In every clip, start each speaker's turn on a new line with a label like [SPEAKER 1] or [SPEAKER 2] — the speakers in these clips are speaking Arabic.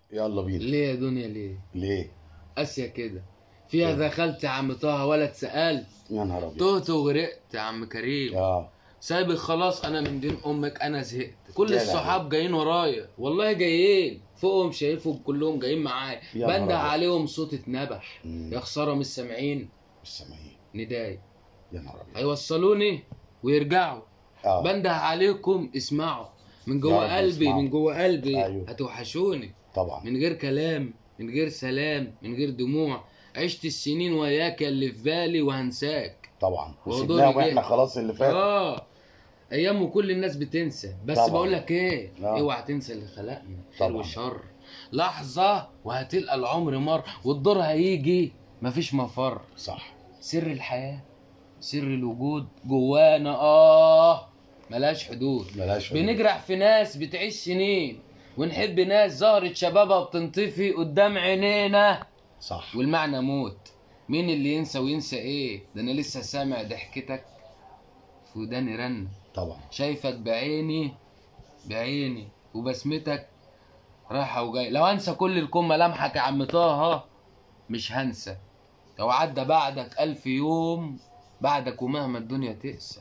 [SPEAKER 1] يلا بينا.
[SPEAKER 2] ليه يا دنيا ليه؟
[SPEAKER 1] ليه؟
[SPEAKER 2] قاسية كده فيها دخلت يا عم طه ولا اتسألت؟
[SPEAKER 1] يا نهار ابيض.
[SPEAKER 2] تهت وغرقت يا عم كريم. سايبك خلاص، انا من دين امك انا زهقت. كل الصحاب جايين ورايا والله، جايين فوقهم شايفهم كلهم جايين معايا، بنده عليهم صوت اتنبح. يا خساره مش سامعين.
[SPEAKER 1] مش سامعين
[SPEAKER 2] نداي.
[SPEAKER 1] يا نهار ابيض.
[SPEAKER 2] هيوصلوني ويرجعوا. بنده عليكم اسمعوا من جوه قلبي، من جوه قلبي. أيوه. هتوحشوني
[SPEAKER 1] طبعا،
[SPEAKER 2] من غير كلام، من غير سلام، من غير دموع. عشت السنين وياك اللي في بالي وهنساك
[SPEAKER 1] طبعا، وسيبناها واحنا خلاص اللي فات.
[SPEAKER 2] ايام وكل الناس بتنسى، بس بقول لك ايه، اوعى تنسى اللي خلقنا خير وشر. لحظه وهتلقى العمر مر، والدور هيجي مفيش مفر.
[SPEAKER 1] صح.
[SPEAKER 2] سر الحياه، سر الوجود جوانا ملهاش حدود. بنجرح في ناس بتعيش سنين، ونحب ناس زهرة شبابها بتنطفي قدام عينينا.
[SPEAKER 1] صح.
[SPEAKER 2] والمعنى موت. مين اللي ينسى وينسى ايه؟ ده انا لسه سامع ضحكتك في وداني رن.
[SPEAKER 1] طبعا.
[SPEAKER 2] شايفك بعيني بعيني، وبسمتك رايحه وجايه. لو انسى كل الكون ملامحك يا عم طه مش هنسى. لو عدى بعدك 1000 يوم بعدك، ومهما الدنيا تقسى.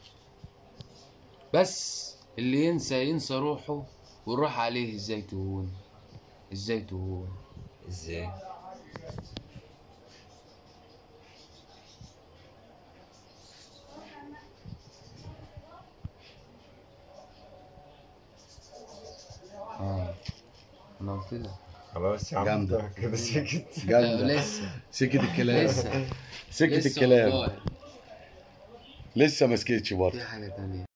[SPEAKER 2] بس اللي ينسى ينسى روحه، والروح عليه ازاي تهون، ازاي تهون، ازاي. انا قلت لك
[SPEAKER 3] خلاص يا عم كده سكت.
[SPEAKER 1] جامده.
[SPEAKER 2] لسه
[SPEAKER 1] سكت الكلام. سكت الكلام. لسه ما سكتش برضه.
[SPEAKER 2] في حاجه تانية.